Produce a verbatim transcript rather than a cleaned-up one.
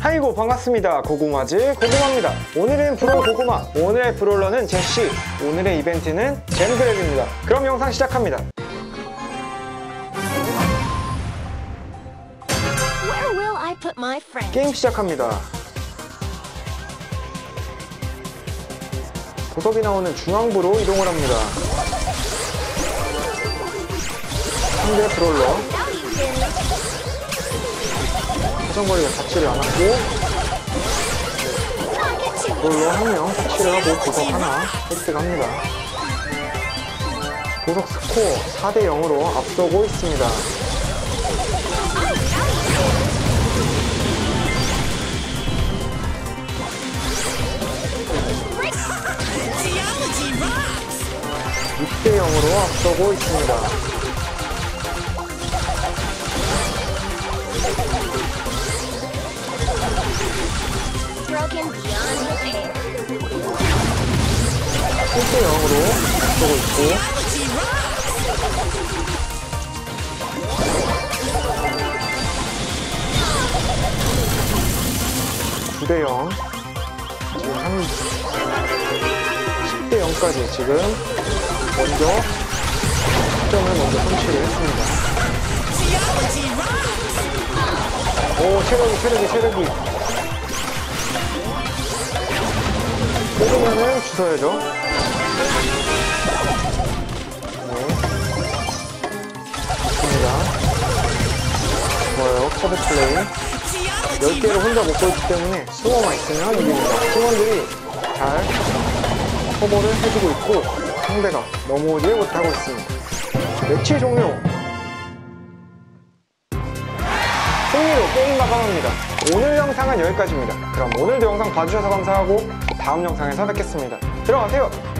아이고 반갑습니다. 고구마즈 고구마입니다. 오늘은 브롤 고구마, 오늘의 브롤러는 제시, 오늘의 이벤트는 잼그랩입니다. 그럼 영상 시작합니다. Where will I put my friend? 게임 시작합니다. 보석이 나오는 중앙부로 이동을 합니다. 상대 브롤러 사정거리가 닿지를 않았고, 브롤러 한 명 터치를 하고 보석 하나 획득합니다. 보석 스코어 사 대 영으로 앞서고 있습니다. 육 대 영으로 앞서고 있습니다. 칠 대 영으로 앞서고 있고, 구 대 영, 지금 한 십 대 영까지 지금 먼저 득점을 먼저 성취를 했습니다. 오, 체력이 체력이 체력이 뽑으면은 주워야죠. 네, 좋습니다. 좋아요. 커브 플레이 열 개를 혼자 먹고 있기 때문에 숭어만 있으면 이깁니다. 팀원들이 잘 커버를 해주고 있고 상대가 넘어오지 못하고 있습니다. 매치 종료! 승리로 게임 마감합니다. 오늘 영상은 여기까지입니다. 그럼 오늘도 영상 봐주셔서 감사하고 다음 영상에서 뵙겠습니다. 들어가세요!